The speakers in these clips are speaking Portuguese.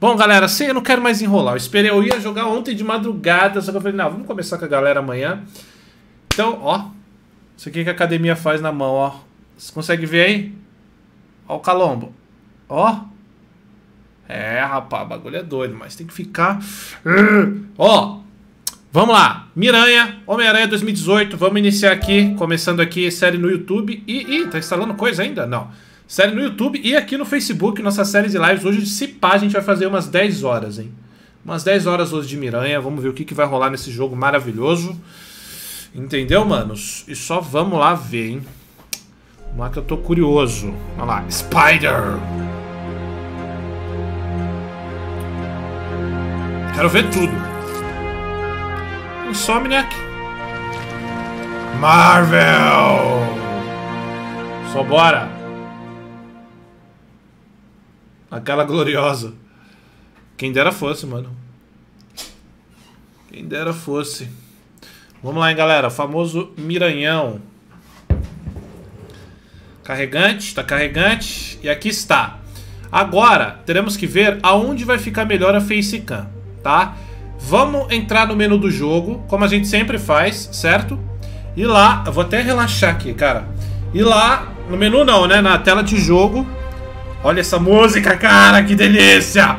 Bom, galera, eu não quero mais enrolar. Eu ia jogar ontem de madrugada, só que eu falei, não, vamos começar com a galera amanhã. Então, ó, isso aqui que a academia faz na mão, ó. Você consegue ver aí? Ó o calombo. Ó. É, rapaz, o bagulho é doido, mas tem que ficar... Ó, vamos lá. Miranha, Homem-Aranha 2018. Vamos iniciar aqui, começando aqui, série no YouTube. Ih, tá instalando coisa ainda? Não. Série no YouTube e aqui no Facebook, nossa série de lives. Hoje, se pá, a gente vai fazer umas 10 horas, hein? Umas 10 horas hoje de Miranha. Vamos ver o que vai rolar nesse jogo maravilhoso. Entendeu, manos? E só vamos lá ver, hein? Vamos lá que eu tô curioso. Olha lá, Spider. Quero ver tudo. Insomniac. Marvel. Só bora. Aquela gloriosa. Quem dera fosse, mano. Quem dera fosse. Vamos lá, hein, galera. O famoso Miranhão. Carregante, tá carregante. E aqui está. Agora, teremos que ver aonde vai ficar melhor a facecam, tá? Vamos entrar no menu do jogo, como a gente sempre faz, certo? E lá, eu vou até relaxar aqui, cara. E lá, no menu não, né? Na tela de jogo. Olha essa música, cara, que delícia!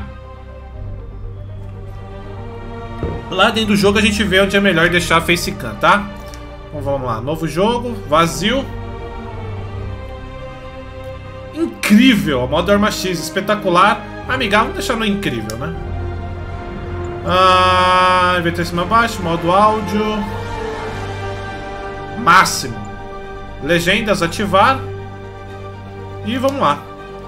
Lá dentro do jogo a gente vê onde é melhor deixar a facecam, tá? Então vamos lá, novo jogo, vazio. Incrível, a modo Arma X, espetacular. Amiga, vamos deixar no incrível, né? Inventar em cima abaixo, modo áudio. Máximo. Legendas ativar. E vamos lá.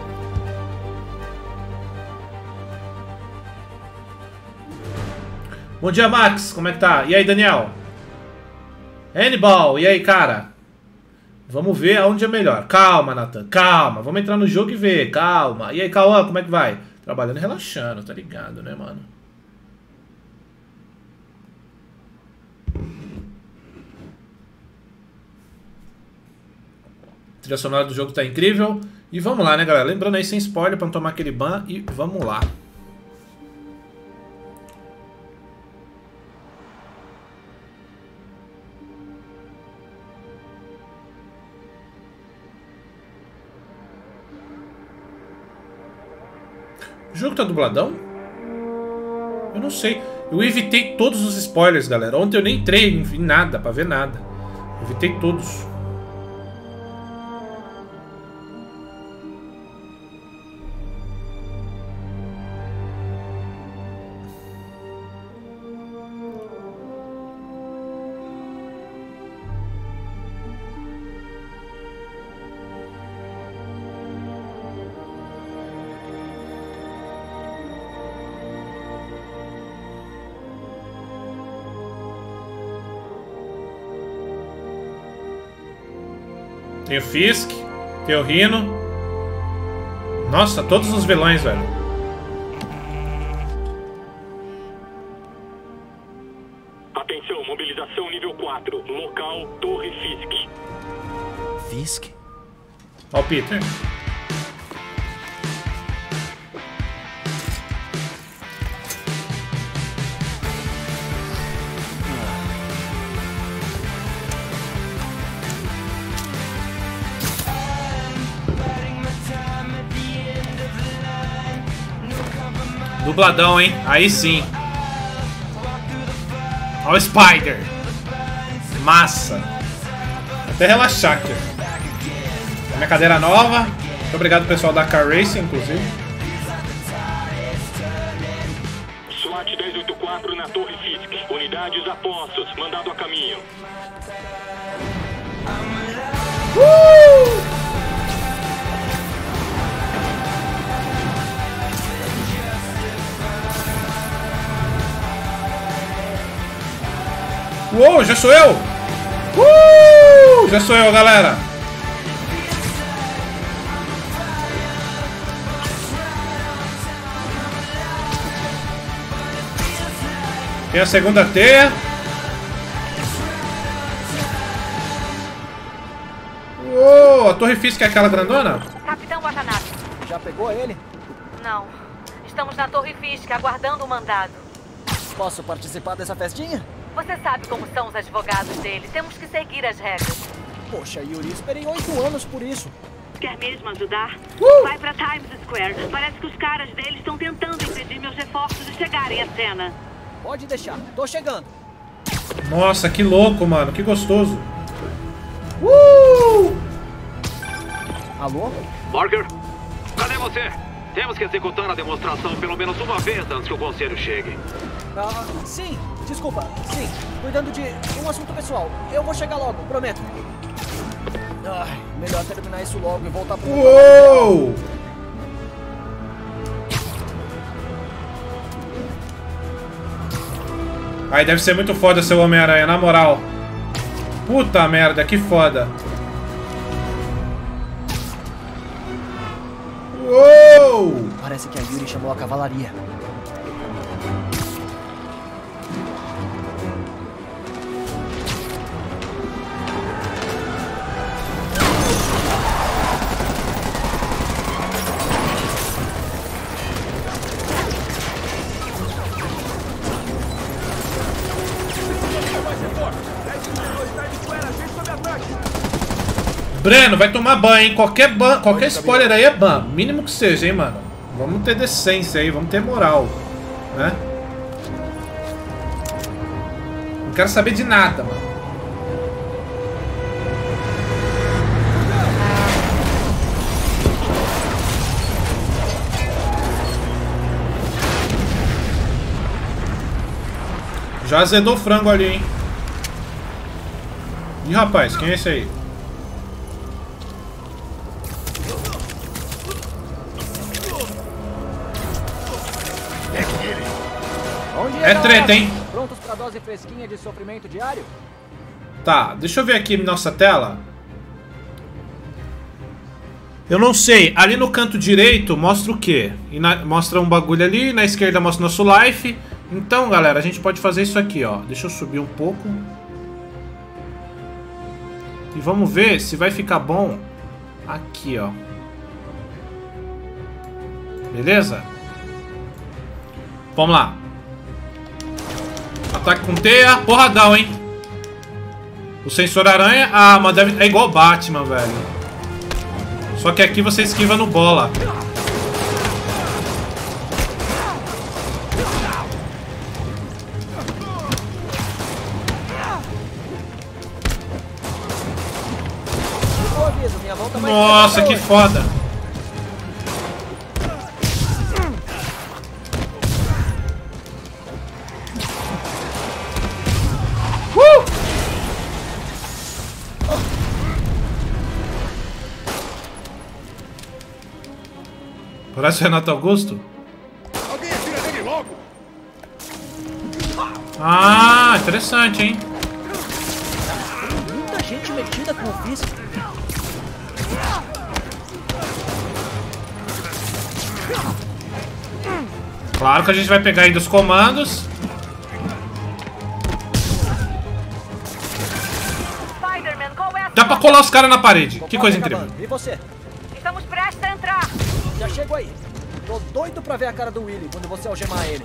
Bom dia, Max. Como é que tá? E aí, Daniel? Hannibal, e aí, cara? Vamos ver aonde é melhor. Calma, Nathan, calma. Vamos entrar no jogo e ver, calma. E aí, Cauã, como é que vai? Trabalhando e relaxando, tá ligado, né, mano? A trilha sonora do jogo tá incrível. E vamos lá, né, galera? Lembrando aí, sem spoiler, pra não tomar aquele ban. E vamos lá. O jogo tá dubladão? Eu não sei. Eu evitei todos os spoilers, galera. Ontem eu nem entrei em nada, pra ver nada. Eu evitei todos. Tem o Fisk, tem o Rhino. Nossa, todos os vilões, velho. Atenção, mobilização nível 4. Local, Torre Fisk. Fisk? Ó o Peter. Dubladão, hein? Aí sim. Ó o Spider. Massa. Até relaxar aqui. Minha cadeira nova. Muito obrigado, pessoal da Car Racing, inclusive. SWAT 1084 na Torre Fisk. Unidades a postos. Mandado a caminho. Uou, já sou eu! Já sou eu, galera! Tem a segunda teia. Uou, a Torre Fisk é aquela grandona? Capitão Watanabe. Já pegou ele? Não. Estamos na Torre Fisk, aguardando o mandado. Posso participar dessa festinha? Você sabe como são os advogados dele. Temos que seguir as regras. Poxa, Yuri, esperei 8 anos por isso. Quer mesmo ajudar? Vai pra Times Square. Parece que os caras deles estão tentando impedir meus reforços de chegarem à cena. Pode deixar, tô chegando. Nossa, que louco, mano. Que gostoso. Alô? Parker? Cadê você? Temos que executar a demonstração pelo menos uma vez antes que o conselho chegue. Ah, sim, desculpa, sim. Cuidando de um assunto pessoal. Eu vou chegar logo, prometo. Ai, melhor terminar isso logo e voltar pro... Uou! Aí deve ser muito foda ser o Homem-Aranha, na moral. Puta merda, que foda. Uou! Parece que a Yuri chamou a cavalaria. Breno, vai tomar banho, hein? Qualquer spoiler aí é ban. Mínimo que seja, hein, mano? Vamos ter decência aí, vamos ter moral. Né? Não quero saber de nada, mano. Já azedou o frango ali, hein? Ih, rapaz, quem é esse aí? É treta, hein? Prontos pra dose fresquinha de sofrimento diário? Tá, deixa eu ver aqui nossa tela. Eu não sei, ali no canto direito mostra o quê? Mostra um bagulho ali, na esquerda mostra nosso life. Então, galera, a gente pode fazer isso aqui, ó. Deixa eu subir um pouco. E vamos ver se vai ficar bom aqui, ó. Beleza? Vamos lá. Ataque com teia, porradão, hein? O sensor aranha, mas é igual Batman, velho. Só que aqui você esquiva no bola. Nossa, que foda. Parece o Renato Augusto. Alguém atira nele logo! Ah, interessante, hein? Muita gente metida com o Fisk. Claro que a gente vai pegar ainda os comandos. Spider-Man, qual é a Dá pra colar os caras na parede. Que coisa incrível. E você? Estamos prestes a entrar. Já chego aí. Tô doido pra ver a cara do Willy quando você algemar ele.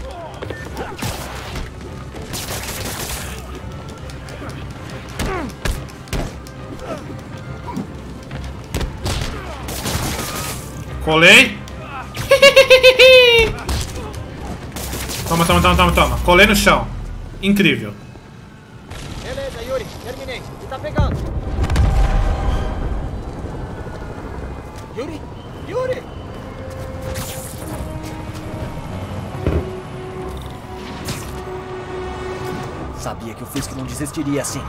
Colei. Toma. Colei no chão. Incrível. Beleza, Yuri. Terminei. E tá pegando. Yuri! Sabia que o Fisk não desistiria assim.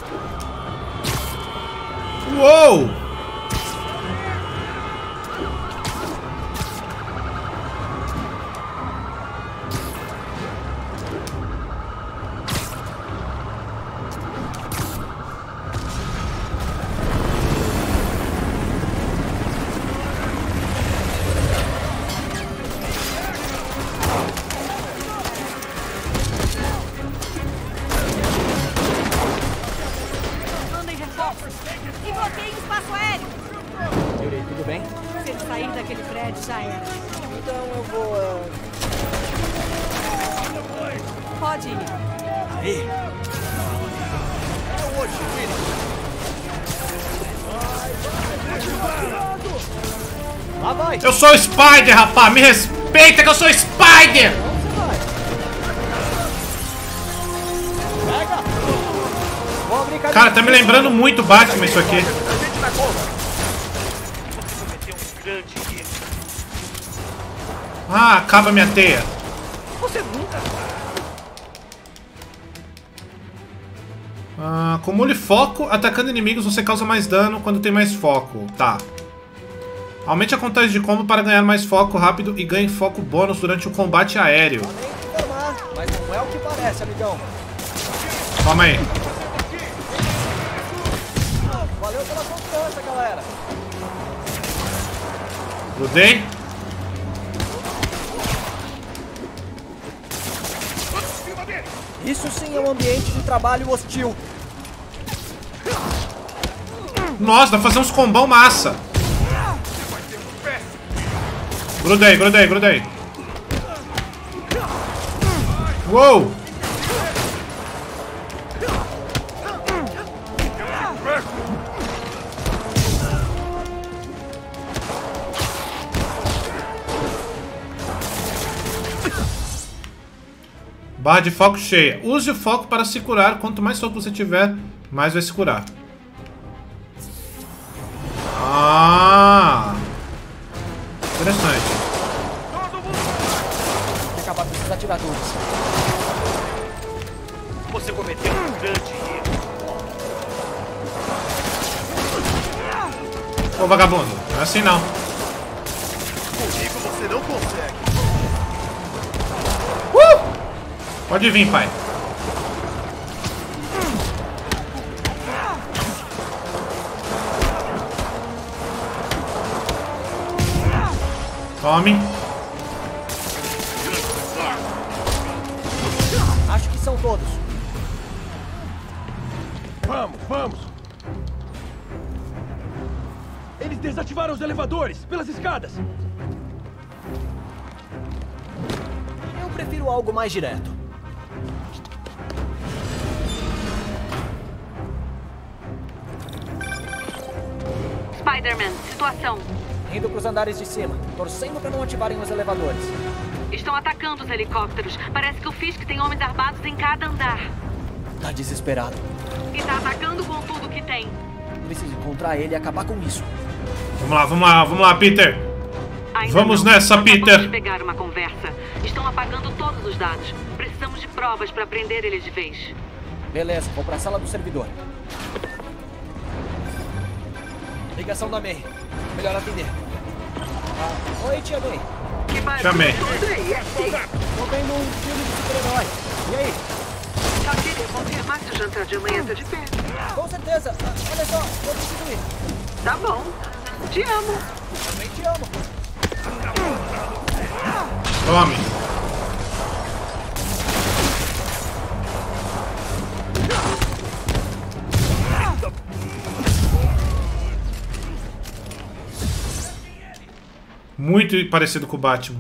Uou! E bloqueiem espaço aéreo. pode ir. Aí. É hoje, filho. Lá vai. Eu sou o Spider, rapaz! Me respeita que eu sou o Spider! Onde você vai? Pega. Boa brincadeira. Cara, tá me lembrando muito Batman isso aqui. Ah, acaba minha teia. Você nunca... Com molho e foco, atacando inimigos você causa mais dano quando tem mais foco. Tá. Aumente a contagem de combo para ganhar mais foco rápido e ganhe foco bônus durante o combate aéreo. Mas não é o que parece, amigão. Toma aí. Valeu pela confiança, galera. Grudei. Isso sim é um ambiente de trabalho hostil. Nossa, dá pra fazer uns combão massa. Grudei, grudei, grudei. Uou! Barra de foco cheia. Use o foco para se curar. Quanto mais foco você tiver, mais vai se curar. Ah! Interessante. Se acabar com esses atiradores. Você cometeu um grande erro. Ô, vagabundo. Não é assim, não. Comigo você não consegue. Pode vir, pai. Tome. Acho que são todos. Vamos, vamos. Eles desativaram os elevadores pelas escadas. Eu prefiro algo mais direto. Spider-Man, situação. Indo pros andares de cima, torcendo pra não ativarem os elevadores. Estão atacando os helicópteros. Parece que o Fisk tem homens armados em cada andar. Tá desesperado. E tá atacando com tudo que tem. Preciso encontrar ele e acabar com isso. Vamos lá, vamos lá, vamos lá, Peter. Ainda Vamos não. nessa, Acabamos Peter. de pegar uma conversa. Estão apagando todos os dados. Precisamos de provas pra prender eles de vez. Beleza, vou pra sala do servidor. Ligação da May. Melhor atender. Oi, tia May. Que barulho Chamei. todo é esse? Tô vendo um filme de super-herói. E aí? Só queria confirmar se o jantar de amanhã tá de pé. Com certeza. Olha só, vou decidir. Tá bom. Te amo. Também te amo. Tome. Muito parecido com o Batman.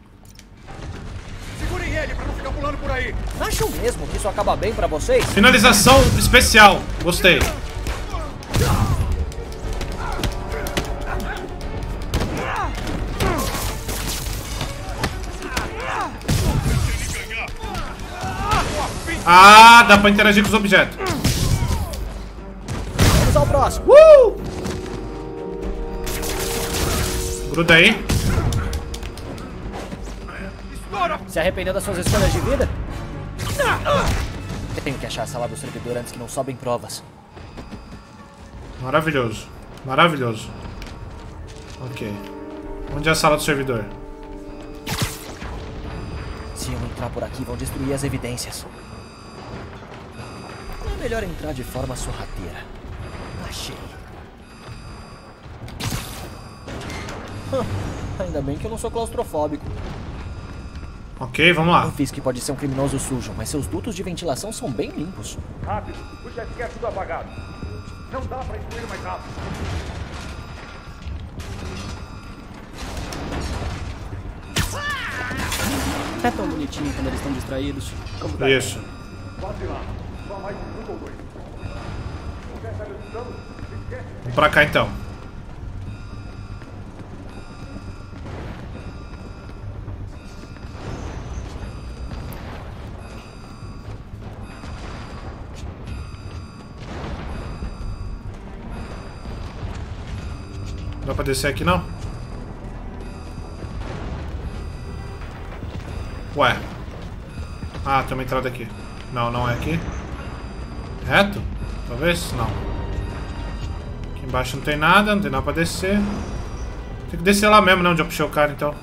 Segurem ele pra não ficar pulando por aí. Acham mesmo que isso acaba bem pra vocês? Finalização especial. Gostei. Ah, dá pra interagir com os objetos. Vamos ao próximo. Gruda aí. Se arrependeu das suas escolhas de vida? Tenho que achar a sala do servidor antes que não sobem provas. Maravilhoso. Maravilhoso. Ok. Onde é a sala do servidor? Se eu entrar por aqui, vão destruir as evidências. É melhor entrar de forma sorrateira. Achei. Ainda bem que eu não sou claustrofóbico. Ok, vamos lá. Eu fiz que pode ser um criminoso sujo, mas seus dutos de ventilação são bem limpos. Rápido, o jet quer tudo apagado. Não dá pra excluir mais rápido. É tão bonitinho quando eles estão distraídos. Como tá? Isso. Quase lá. Só mais um minuto ou dois. Qualquer saída do plano? Esquece. Vamos pra cá então. Não dá pra descer aqui não? Ué. Ah, tem uma entrada aqui. Não, não é aqui. Reto? Talvez? Não. Aqui embaixo não tem nada, não tem nada pra descer. Tem que descer lá mesmo, né? Onde eu puxei o cara, então.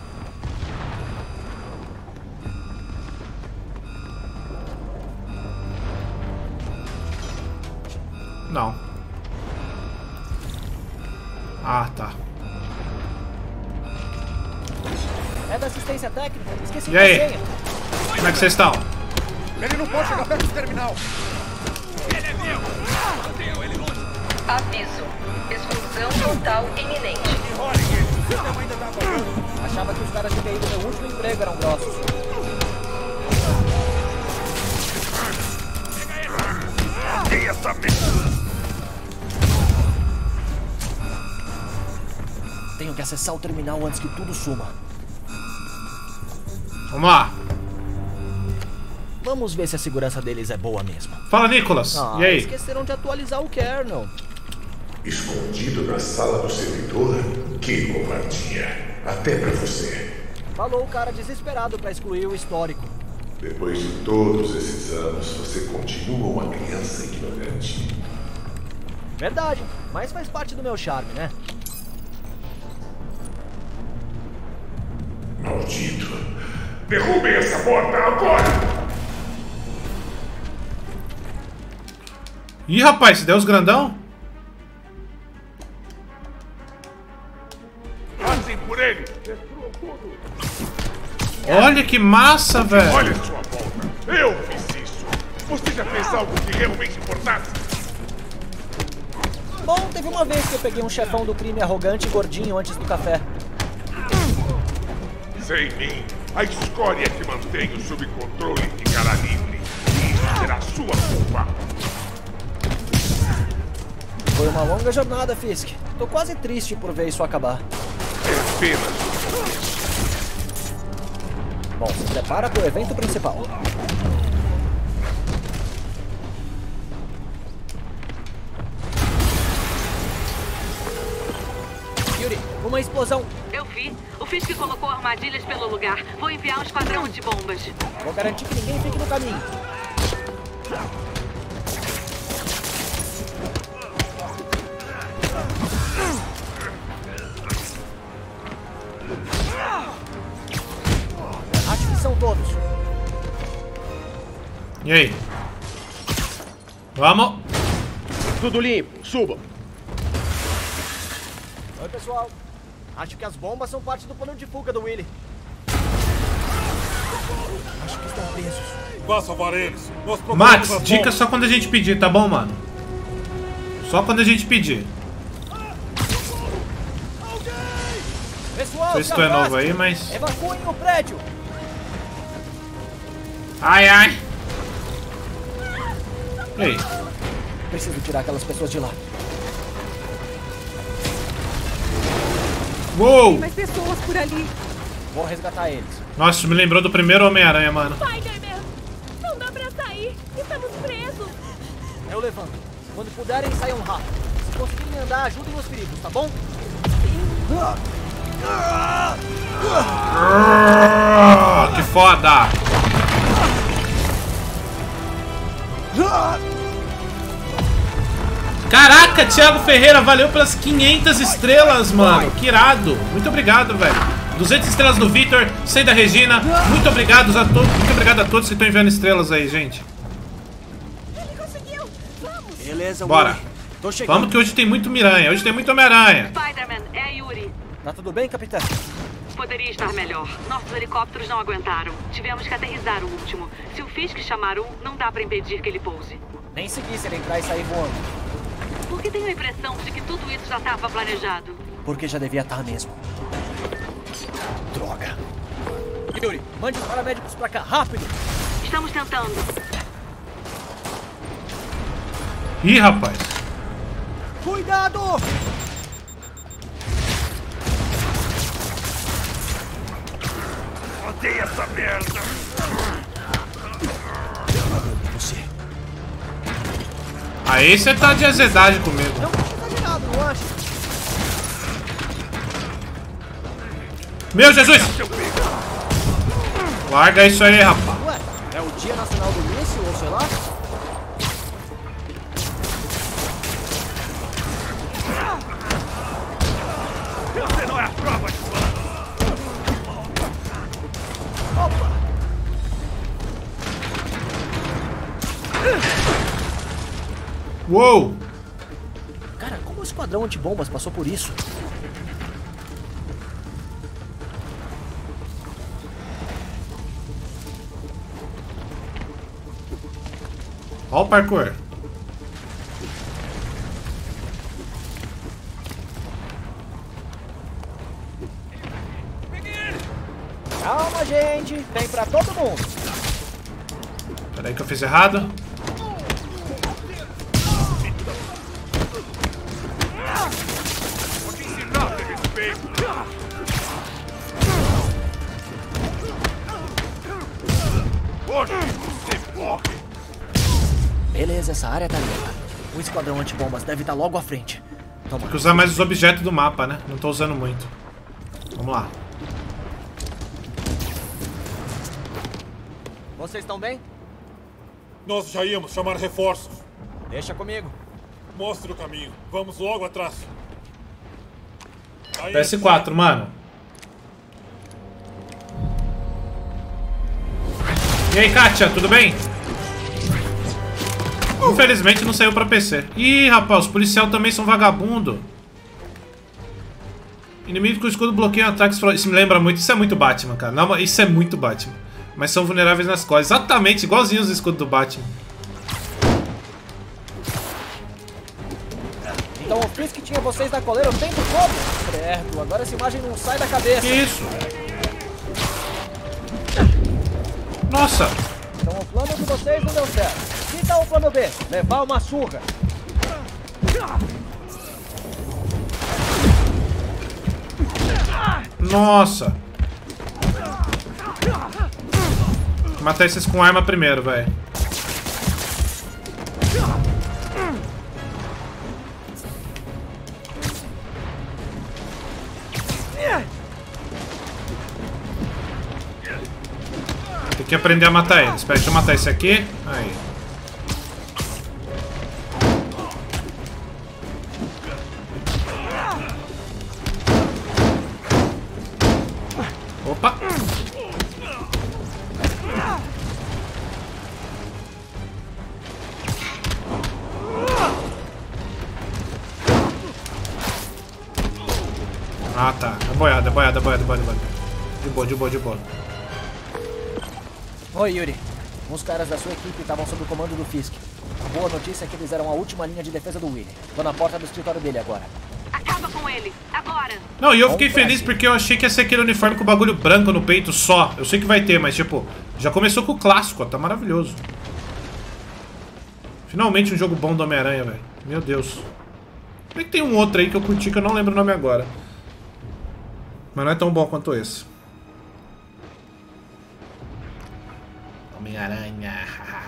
Não. Ah, tá. É da assistência técnica. Esqueci E aí? da senha. Como é que vocês estão? Ele não pode chegar perto do terminal. Aviso. Explosão total iminente. Achava que os caras de TI do meu último emprego eram grossos. Quem é essa merda? Tenho que acessar o terminal antes que tudo suma. Vamos lá. Vamos ver se a segurança deles é boa mesmo. Fala, Nicholas. E aí? Esqueceram de atualizar o kernel. Escondido na sala do servidor? Que covardia. Até pra você. Falou o cara desesperado pra excluir o histórico. Depois de todos esses anos, você continua uma criança ignorante. Verdade, mas faz parte do meu charme, né? Maldito. Derrubem essa porta agora! Ih, rapaz, se der os grandão? Passem por ele. Olha que massa, velho. Olha a sua volta. Eu fiz isso. Você já fez algo que realmente importasse? Bom, teve uma vez que eu peguei um chefão do crime arrogante e gordinho antes do café. Sem mim, a escória que mantenho sob controle ficará livre. E isso será sua culpa. Foi uma longa jornada, Fisk. Tô quase triste por ver isso acabar. É apenas. Bom, se prepara pro evento principal. Yuri, uma explosão. Eu vi. O Fisk colocou armadilhas pelo lugar. Vou enviar um esquadrão antibombas. Vou garantir que ninguém fique no caminho. Acho que são todos. E aí? Vamos. Tudo limpo. Subam. Oi, pessoal. Acho que as bombas são parte do plano de fuga do Willy. Acho que estão presos. Vá salvar eles. Max, dica só quando a gente pedir, tá bom, mano? Só quando a gente pedir. Pessoal, Não sei se tu é novo aí, mas... evacuem o prédio. Ai, ai. E aí? Preciso tirar aquelas pessoas de lá. Uou! Mais pessoas por ali. Vou resgatar eles. Nossa, isso me lembrou do primeiro Homem-Aranha, mano. Spider-Man! Não dá pra sair. Estamos presos. Eu levanto. Quando puderem, saiam rápido. Se conseguirem andar, ajudem os perigos, tá bom? Que foda! Caraca, Thiago Ferreira, valeu pelas 500 estrelas, mano. Que irado. Muito obrigado, velho. 200 estrelas do Victor, 100 da Regina. Muito obrigado a todos. Muito obrigado a todos que estão enviando estrelas aí, gente. Ele conseguiu. Vamos. Beleza, Bora. Willy. Tô chegando. Vamos que hoje tem muito Miranha. Hoje tem muito Homem-Aranha. Spider-Man, é a Yuri. Tá tudo bem, capitão? Poderia estar melhor. Nossos helicópteros não aguentaram. Tivemos que aterrissar o último. Se o Fisk chamar não dá pra impedir que ele pouse. Nem segui se ele entrar e sair voando. Porque tenho a impressão de que tudo isso já estava planejado. Porque já devia estar mesmo. Droga. Yuri, mande os paramédicos pra cá, rápido! Estamos tentando. Ih, rapaz. Cuidado! Odeio essa merda! Você. Aí você tá de azedagem comigo. Não precisa de nada, não acha? Meu Jesus! Larga isso aí, rapaz. Ué, é o Dia Nacional do Míssil, ou sei lá? Você não é a prova de bala! Opa! Uou! Cara, como o esquadrão antibombas passou por isso? Ó o parkour. Calma, gente. Tem pra todo mundo. Peraí que eu fiz errado. Vou te ensinar a ter respeito! Hoje você morre! Beleza, essa área tá limpa. O esquadrão antibombas deve estar logo à frente. Toma. Tem que usar mais os objetos do mapa, né? Não tô usando muito. Vamos lá. Vocês estão bem? Nós já íamos chamar reforços. Deixa comigo. Mostre o caminho. Vamos logo atrás. Aí, PS4, mano. E aí, Kátia, tudo bem? Infelizmente não saiu pra PC. Ih, rapaz, os policiais também são vagabundo. Inimigo com escudo bloqueiam ataques. Isso me lembra muito. Isso é muito Batman, cara. Não, isso é muito Batman. Mas são vulneráveis nas costas. Exatamente, igualzinho os escudos do Batman. Então o Fisk tinha vocês na coleira o tempo todo? Certo, agora essa imagem não sai da cabeça. Que isso? Nossa! Então o plano de vocês não deu certo. Que tal o plano B? Levar uma surra. Nossa! Vou matar esses com arma primeiro, velho. Tem que aprender a matar eles. Espera, deixa eu matar esse aqui. Aí. Opa! Ah, tá. É boiada, é boiada, é boiada, é boiada, é boiada. De boa, de boa, de boa. Oi, Yuri. Uns caras da sua equipe estavam sob o comando do Fisk. A boa notícia é que eles eram a última linha de defesa do Willy. Tô na porta do escritório dele agora. Acaba com ele, agora! Não, e eu fiquei feliz porque eu achei que ia ser aquele uniforme com o bagulho branco no peito só. Eu sei que vai ter, mas tipo, já começou com o clássico, ó, tá maravilhoso. Finalmente um jogo bom do Homem-Aranha, velho. Meu Deus. Como é que tem um outro aí que eu curti que eu não lembro o nome agora. Mas não é tão bom quanto esse. Homem-Aranha.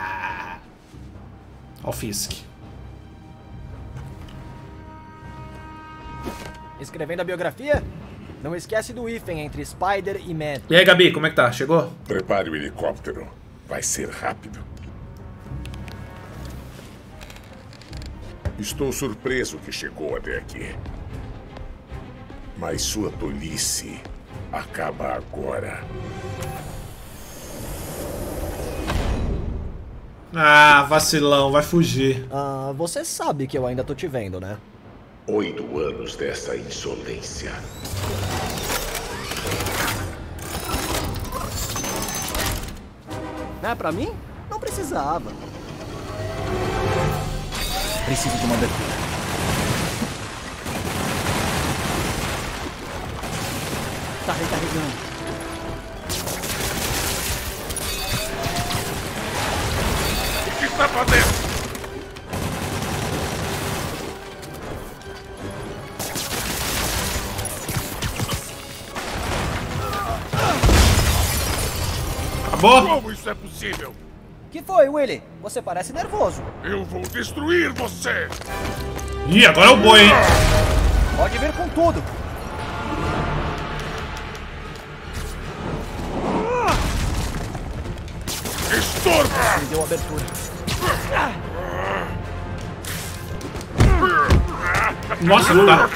Ó o Fisk. Escrevendo a biografia? Não esquece do hífen entre Spider e Man. E aí, Gabi, como é que tá? Chegou? Prepare o helicóptero. Vai ser rápido. Estou surpreso que chegou até aqui. Mas sua tolice acaba agora. Ah, vacilão, vai fugir. Ah, você sabe que eu ainda tô te vendo, né? 8 anos dessa insolência. É pra mim? Não precisava. Preciso de uma abertura. Tá recarregando. está fazendo? Acabou? Como isso é possível? Que foi, Willy? Você parece nervoso. Eu vou destruir você! Ih, agora é o boi, hein? Pode vir com tudo. Estorva! Perdeu a abertura. Nossa, não dá.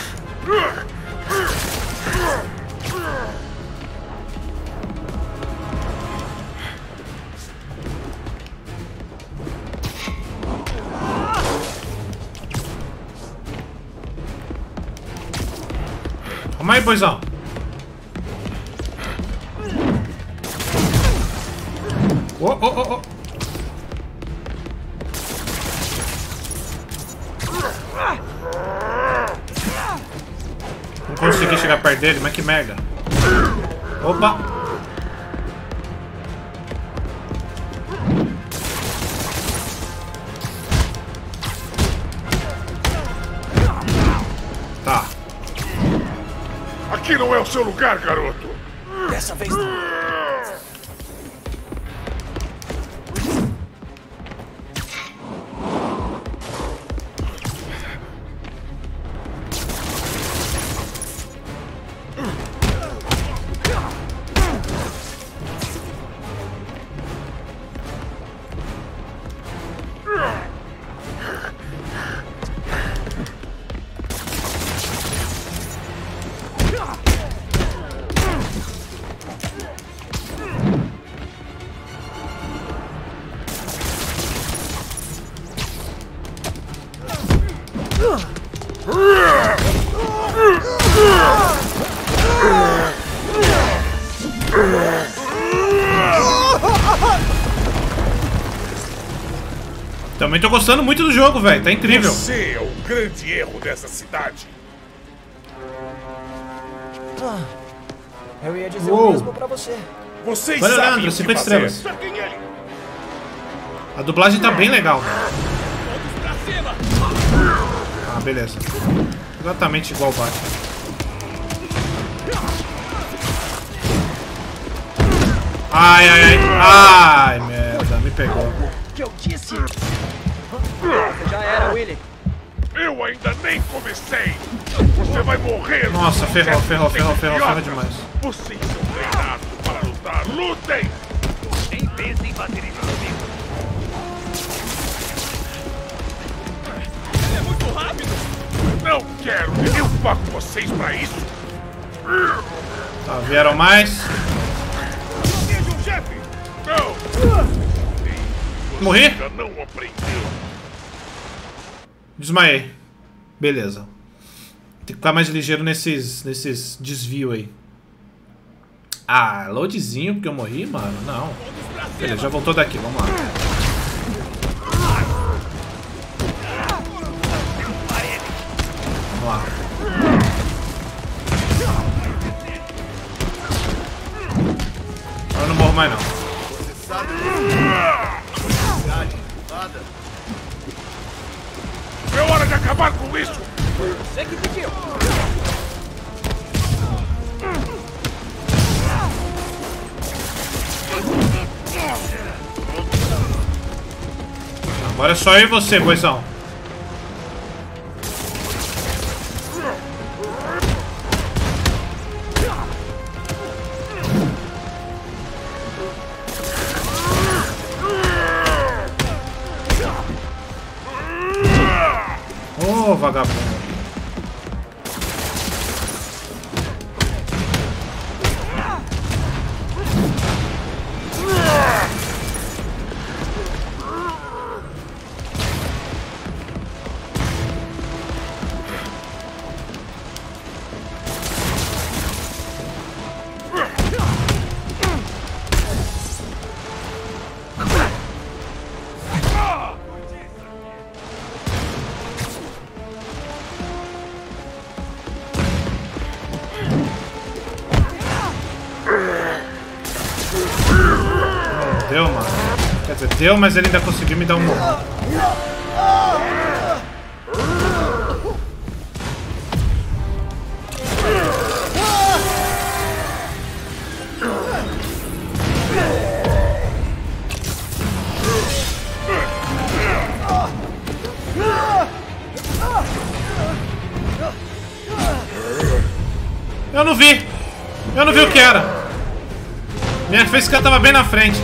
Calma aí, boizão. Oh. Não consegui chegar perto dele, mas que merda. Opa. Tá. Aqui não é o seu lugar, garoto! Dessa vez não. Também tô gostando muito do jogo, velho. Tá incrível. Você é o grande erro dessa cidade. Eu ia dizer o mesmo pra você. Vocês Olha, sabem Leandro, o que 50 fazer. estrelas. A dublagem tá bem legal. Ah, beleza. Exatamente igual o Batman. Ai, merda, me pegou. Que eu disse? Já era, Willy. Eu ainda nem comecei. Você vai morrer. Nossa, ferrou demais. Vocês são treinados para lutar. Lutem! Nem pense em bater em meu amigo. Ele é muito rápido. Não quero. Eu pago vocês pra isso. Tá, vieram mais. Veja o chefe. Não. Morri? Ainda não aprendeu. Desmaiei. Beleza. Tem que ficar mais ligeiro nesses desvios aí. Ah, loadzinho porque eu morri, mano? Não. Beleza, já voltou daqui, vamos lá. Vamos lá. Eu não morro mais não. É hora de acabar com isso. Você que pediu. Agora é só eu e você, boizão. Ô, vagabundo. Deu, mano. Quer dizer, deu, mas ele ainda conseguiu me dar um morro. Eu não vi. Eu não vi o que era. Minha facecam tava bem na frente.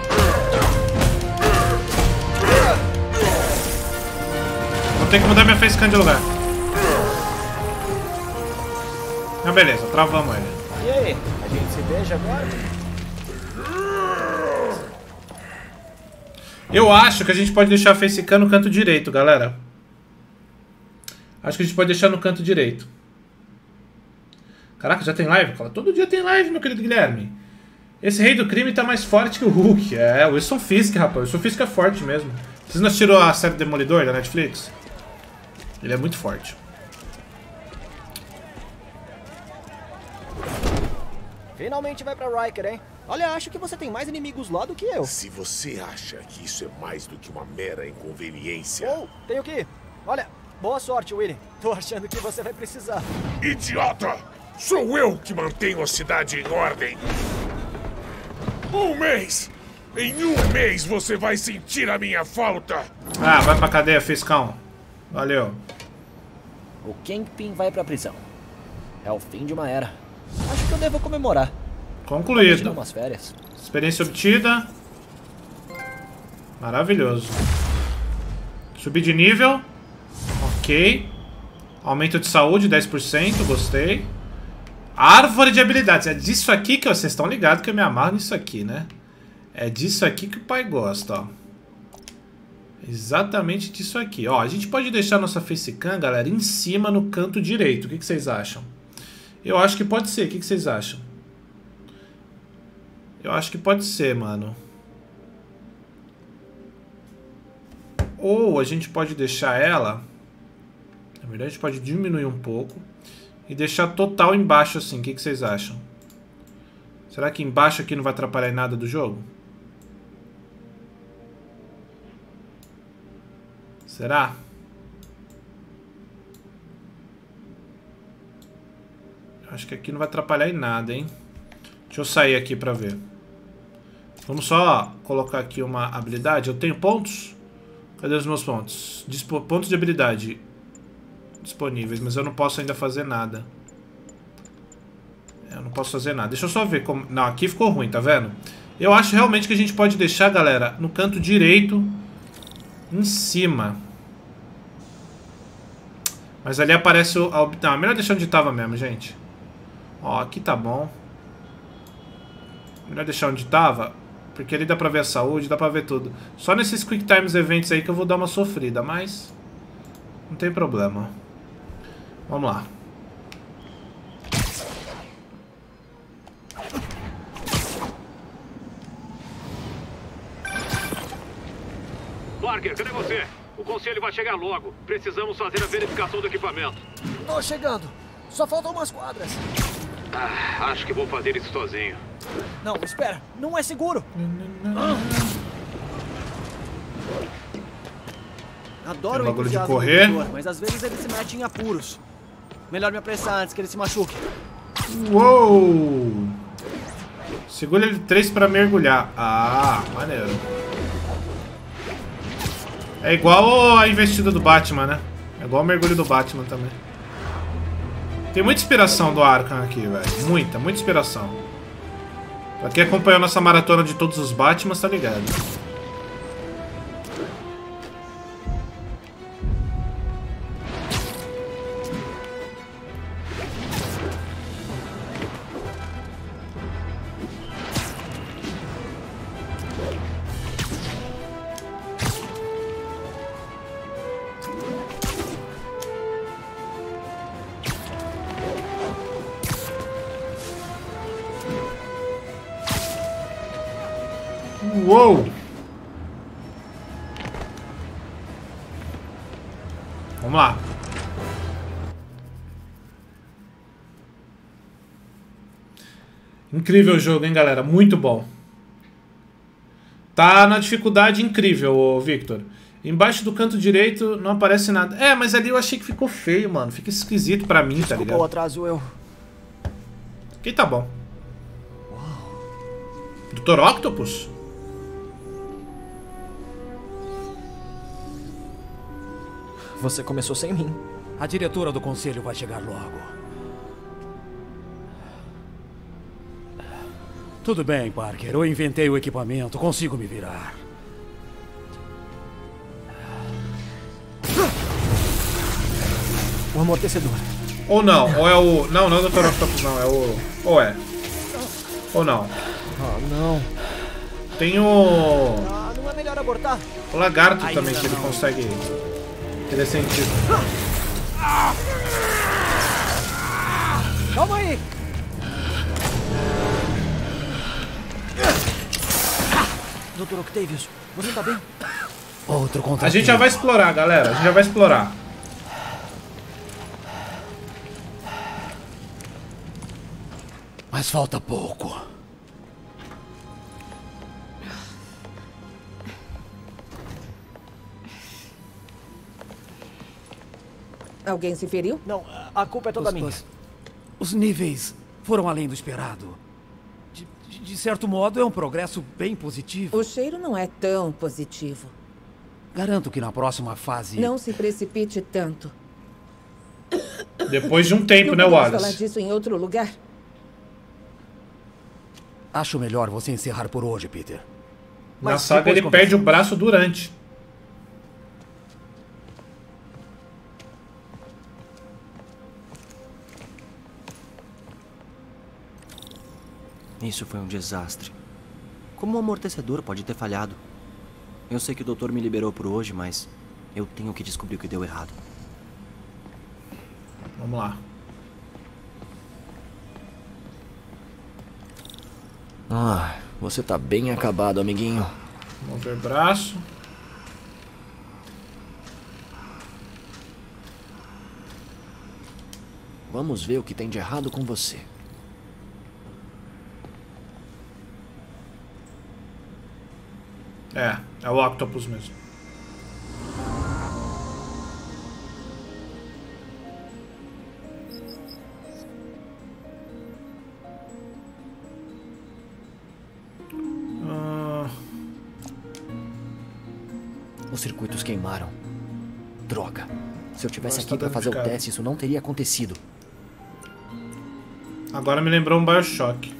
Vou ter que mudar minha facecam de lugar. Ah, beleza, travamos ele. E aí, a gente se beija agora? Eu acho que a gente pode deixar a facecam no canto direito, galera. Acho que a gente pode deixar no canto direito. Caraca, já tem live? Todo dia tem live, meu querido Guilherme. Esse rei do crime tá mais forte que o Hulk. É, o Wilson Fisk, rapaz. O Wilson Fisk é forte mesmo. Vocês não assistiram a série Demolidor da Netflix? Ele é muito forte. Finalmente vai pra Riker, hein? Olha, acho que você tem mais inimigos lá do que eu. Se você acha que isso é mais do que uma mera inconveniência... Oh, tenho que ir. Olha, boa sorte, Willy. Tô achando que você vai precisar. Idiota! Sou eu que mantenho a cidade em ordem. Um mês! Em um mês você vai sentir a minha falta. Ah, vai pra cadeia, fiscal. Valeu. O Kingpin vai pra prisão. É o fim de uma era. Acho que eu devo comemorar. Concluído. Umas férias. Experiência obtida. Maravilhoso. Subir de nível. Ok. Aumento de saúde, 10%. Gostei. Árvore de habilidades. É disso aqui que vocês estão ligados que eu me amarro nisso aqui, né? É disso aqui que o pai gosta, ó. Exatamente disso aqui. Ó, a gente pode deixar nossa facecam, galera, em cima no canto direito. O que vocês acham? Eu acho que pode ser. O que vocês acham? Eu acho que pode ser, mano. Ou a gente pode deixar ela... Na verdade, a gente pode diminuir um pouco. E deixar total embaixo assim. O que vocês acham? Será que embaixo aqui não vai atrapalhar em nada do jogo? Será? Acho que aqui não vai atrapalhar em nada, hein? Deixa eu sair aqui pra ver. Vamos só colocar aqui uma habilidade. Eu tenho pontos? Cadê os meus pontos? Pontos de habilidade disponíveis, mas eu não posso ainda fazer nada. Eu não posso fazer nada. Deixa eu só ver como... Não, aqui ficou ruim, tá vendo? Eu acho realmente que a gente pode deixar, galera, no canto direito, em cima. Mas ali aparece o... Não, melhor deixar onde tava mesmo, gente. Ó, aqui tá bom. Melhor deixar onde tava, porque ali dá pra ver a saúde, dá pra ver tudo. Só nesses Quick Times Events aí que eu vou dar uma sofrida, mas... Não tem problema. Vamos lá. Parker, cadê você? O conselho vai chegar logo. Precisamos fazer a verificação do equipamento. Tô chegando. Só faltam umas quadras. Ah, acho que vou fazer isso sozinho. Não, espera. Não é seguro. Adoro o bagulho de entusiasmo correr. do doutor, mas às vezes ele se mete em apuros. Melhor me apressar antes que ele se machuque. Uou! Segura ele 3 pra mergulhar. Ah, maneiro. É igual a investida do Batman, né? É igual o mergulho do Batman também. Tem muita inspiração do Arkham aqui, velho. Muita, muita inspiração. Pra quem acompanhou nossa maratona de todos os Batmans, tá ligado? Uou! Vamos lá. Incrível o jogo, hein, galera? Muito bom. Tá na dificuldade incrível, ô Victor. Embaixo do canto direito não aparece nada. É, mas ali eu achei que ficou feio, mano. Fica esquisito pra mim, tá ligado? Desculpa o atraso, eu... Aqui tá bom. Dr. Octopus? Você começou sem mim. A diretora do conselho vai chegar logo. Tudo bem, Parker. Eu inventei o equipamento. Consigo me virar. O amortecedor. Ou não, ou é o... Não, não é o Dr. Octopus, não. É o... Ou é. Ou não. Ah, não. Tem o... Ah, não é melhor abortar? O lagarto também, que ele consegue... Ele é cientista. Calma aí! Dr. Octavius, você tá bem? Outro contra. A gente já vai explorar, galera. A gente já vai explorar. Mas falta pouco. Alguém se feriu? Não, a culpa é toda minha. Os níveis foram além do esperado. De certo modo, é um progresso bem positivo. O cheiro não é tão positivo. Garanto que na próxima fase... Não se precipite tanto. Depois de um tempo, né, Wallace? Falar disso em outro lugar? Acho melhor você encerrar por hoje, Peter. Na saga ele perde o braço durante. Isso foi um desastre. Como o amortecedor pode ter falhado? Eu sei que o doutor me liberou por hoje, mas eu tenho que descobrir o que deu errado. Vamos lá. Ah, você tá bem acabado, amiguinho. Mover braço. Vamos ver o que tem de errado com você. É o Octopus mesmo. Os circuitos queimaram. Droga. Se eu tivesse Agora aqui pra fazer o teste, isso não teria acontecido. Agora me lembrou um BioShock.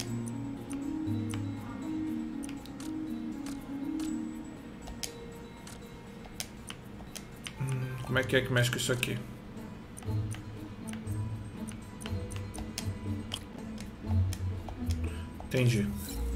Como é que mexe com isso aqui? Entendi.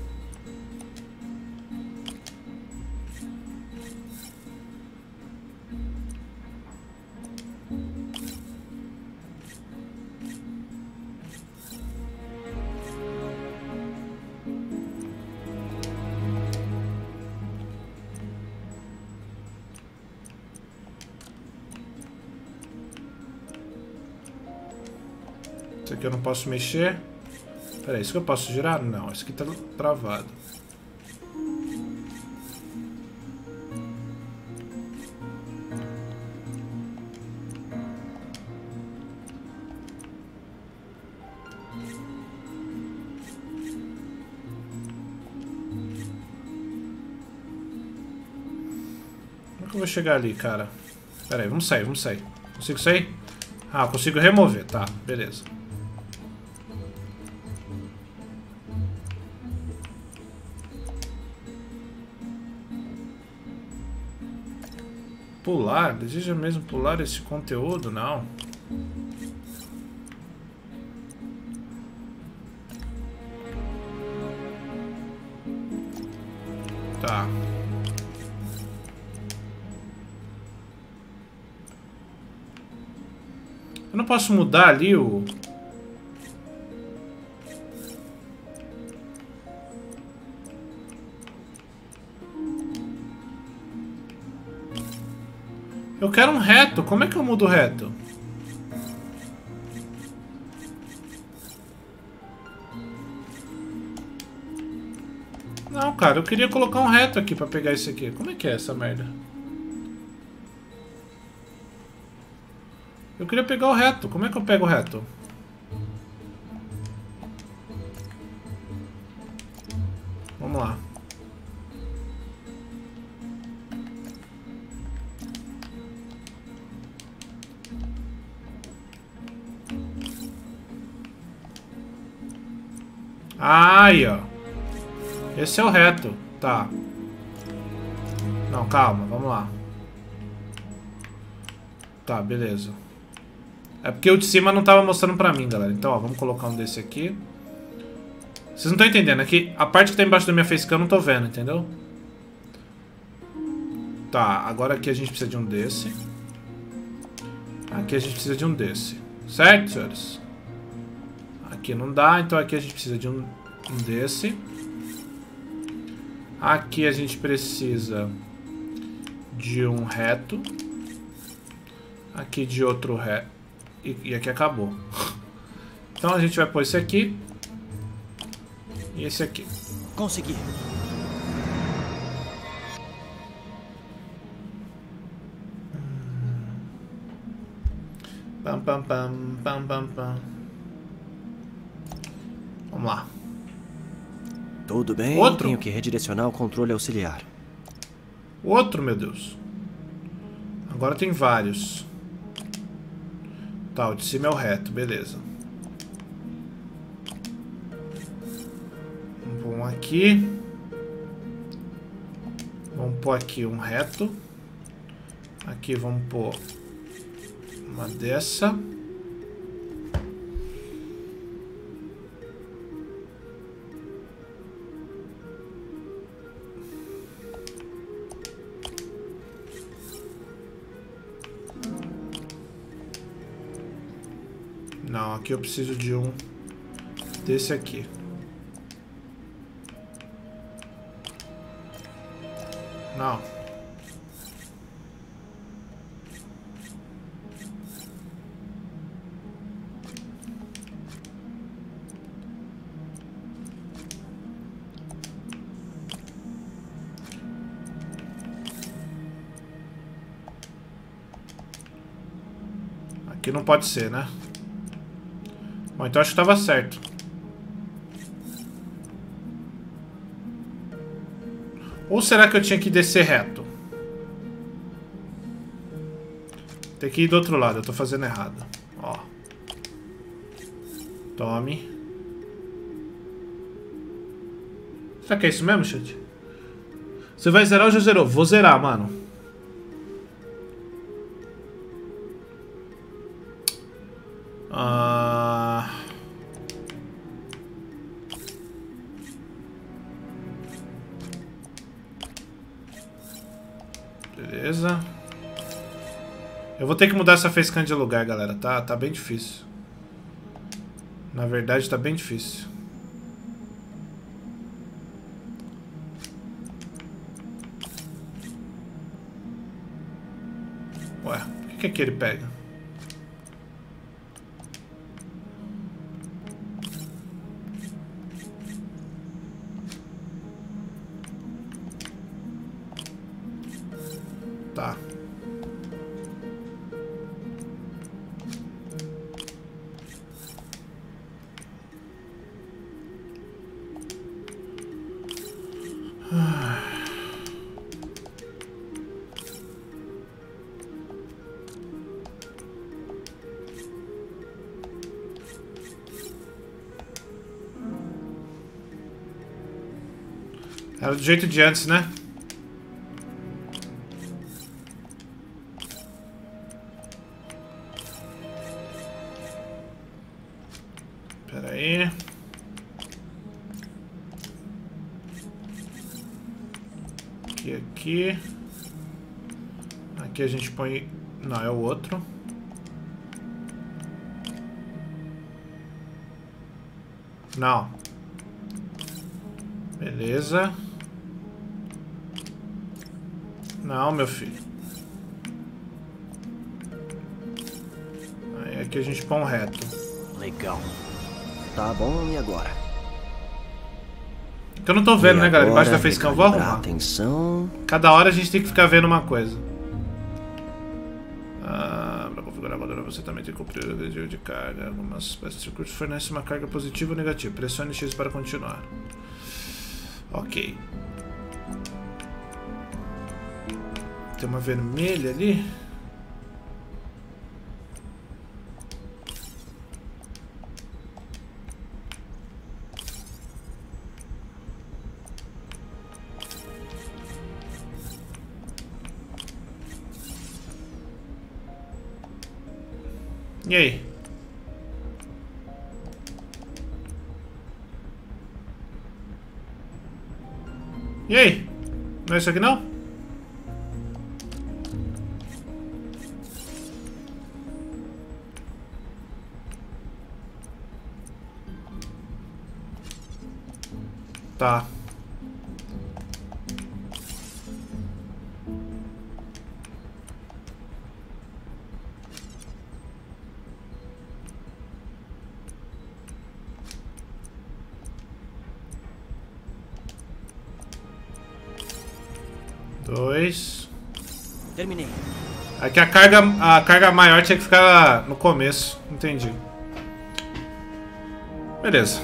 Isso aqui eu não posso mexer. Peraí, isso que eu posso girar? Não, isso aqui tá travado. Como é que eu vou chegar ali, cara? Peraí, vamos sair, vamos sair. Consigo sair? Ah, consigo remover, tá, beleza. Pular? Deseja mesmo pular esse conteúdo? Não. Tá. Eu não posso mudar ali o... Eu quero um reto. Como é que eu mudo o reto? Não. cara. Eu queria colocar um reto aqui pra pegar esse aqui. Como é que é essa merda? Eu queria pegar o reto. Como é que eu pego o reto? Vamos lá. Aí, ó. Esse é o reto. Tá. Não, calma. Vamos lá. Tá, beleza. É porque o de cima não tava mostrando pra mim, galera. Então, ó, vamos colocar um desse aqui. Vocês não estão entendendo. Aqui, a parte que tá embaixo da minha facecam eu não tô vendo, entendeu? Tá, agora aqui a gente precisa de um desse. Aqui a gente precisa de um desse. Certo, senhores? Aqui não dá, então aqui a gente precisa de um desse. Aqui a gente precisa de um reto. Aqui de outro reto. E aqui acabou. Então a gente vai pôr esse aqui. E esse aqui. Consegui. Pam, pam, pam, pam, pam, pam. Vamos lá. Tudo bem, outro? Tenho que redirecionar o controle auxiliar. Outro, meu Deus. Agora tem vários. Tá, o de cima é o reto, beleza. Vamos pôr um aqui. Vamos pôr aqui um reto. Aqui vamos pôr uma dessa. Não, aqui eu preciso de um desse aqui. Não. Aqui não pode ser, né? Bom, então acho que estava certo. Ou será que eu tinha que descer reto? Tem que ir do outro lado, eu tô fazendo errado. Ó. Tome. Será que é isso mesmo, chat? Você vai zerar ou já zerou? Vou zerar, mano. Beleza. Eu vou ter que mudar essa facecam de lugar, galera. Tá bem difícil. Na verdade, tá bem difícil. Ué, o que aqui ele pega? Tá. Era do jeito de antes, né? Pera aí. Aqui. Aqui a gente põe... Não, é o outro. Não. Beleza. Não, meu filho. Aí aqui a gente põe um reto. Legal. Tá bom, e agora? Que eu não tô vendo, né, galera? Embaixo da facecam, vou arrumar. Atenção. Cada hora a gente tem que ficar vendo uma coisa. Para configurar a valor, você também tem que cumprir o objetivo de carga. Algumas peças de curso fornecem uma carga positiva ou negativa. Pressione X para continuar. Ok. Tem uma vermelha ali. E aí? E aí? Não é isso aqui não? Tá. Dois. Terminei. Aqui a carga maior tinha que ficar no começo. Entendi. Beleza.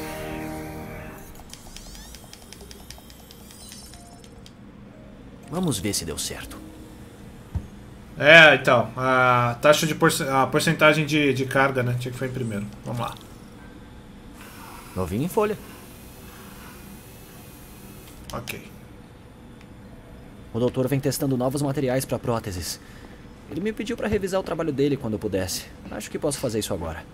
Vamos ver se deu certo. É, então. A taxa de a porcentagem de carga, né? Tinha que foi em primeiro. Vamos lá. Novinho em folha. Ok. O doutor vem testando novos materiais para próteses. Ele me pediu para revisar o trabalho dele quando eu pudesse. Acho que posso fazer isso agora.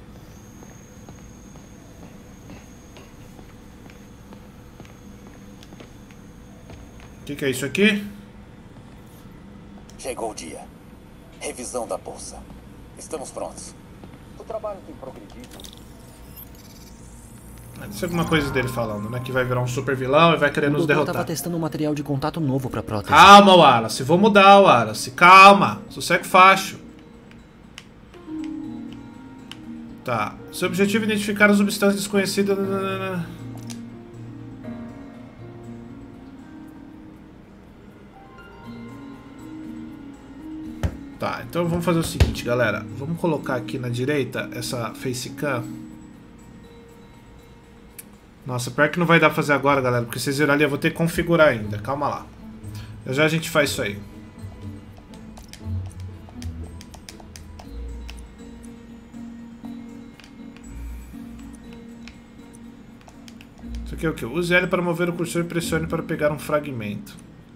O que é isso aqui? Chegou o dia. Revisão da bolsa. Estamos prontos. O trabalho tem progredido. Deve ser alguma coisa dele falando, né? Que vai virar um super vilão e vai querer nos derrotar. Eu tava testando um material de contato novo pra prótese. Calma, Wallace. Vou mudar, Wallace. Calma. Sossego facho. Tá. Seu objetivo é identificar as substâncias desconhecidas. Tá, então vamos fazer o seguinte, galera. Vamos colocar aqui na direita essa facecam. Nossa, pior que não vai dar pra fazer agora, galera, porque vocês viram ali, eu vou ter que configurar ainda. Calma lá. Já a gente faz isso aí. Isso aqui é o que? Use L para mover o cursor e pressione para pegar um fragmento.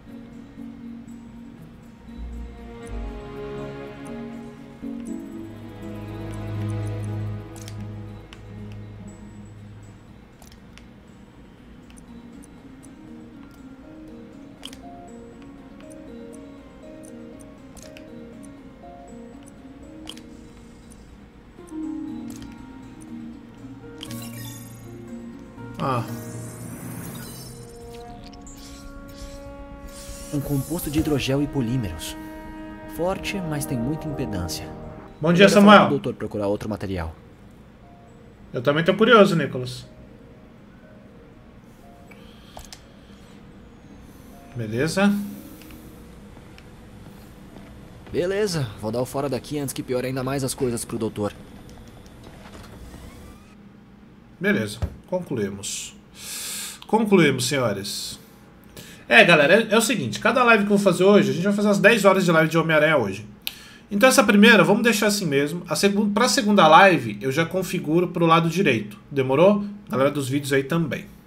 Um composto de hidrogel e polímeros. Forte, mas tem muita impedância. Bom dia, Samuel. O doutor procurar outro material. Eu também tô curioso, Nicholas. Beleza. Beleza, vou dar o fora daqui antes que piore ainda mais as coisas pro doutor. Beleza, concluímos. Concluímos, senhores. É, galera, é o seguinte, cada live que eu vou fazer hoje, a gente vai fazer umas 10 horas de live de Homem-Aranha hoje. Então essa primeira, vamos deixar assim mesmo. Pra segunda live, eu já configuro pro lado direito. Demorou? Galera dos vídeos aí também.